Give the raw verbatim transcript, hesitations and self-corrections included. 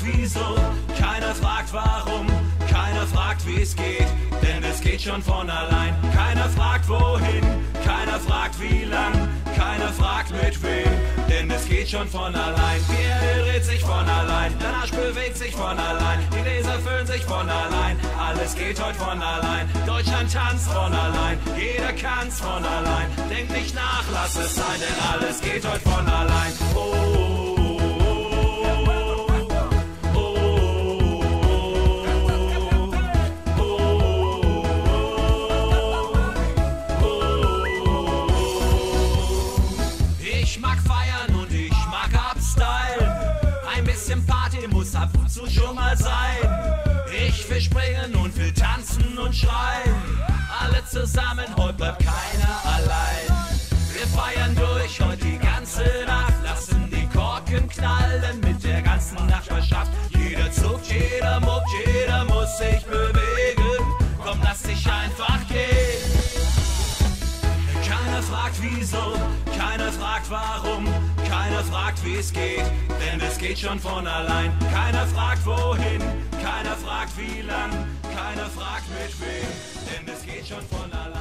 wieso, keiner fragt warum, keiner fragt wie es geht, denn es geht schon von allein. Keiner fragt wohin, keiner fragt wie lang, keiner fragt mit wem, denn es geht schon von allein. Die Erde dreht sich von allein, der Arsch bewegt sich von allein, die Leser füllen sich von allein, alles geht heute von allein. Deutschland tanzt von allein, jeder kann's von allein, denk nicht nach, lass es sein, denn alles geht heute von allein. Oh. Ich mag feiern und ich mag Abstyle. Ein bisschen Party muss ab und zu schon mal sein. Ich will springen und will tanzen und schreien. Alle zusammen, heute bleibt keiner allein. Wir feiern durch heute die ganze Nacht, lassen die Korken knallen mit der ganzen Nachbarschaft. Jeder zuckt, jeder muckt, jeder muss sich bewegen. Komm, lass dich einfach gehen. Keiner fragt wieso, keiner fragt warum, keiner fragt wie es geht, denn es geht schon von allein. Keiner fragt wohin, keiner fragt wie lang, keiner fragt mit wem, denn es geht schon von allein.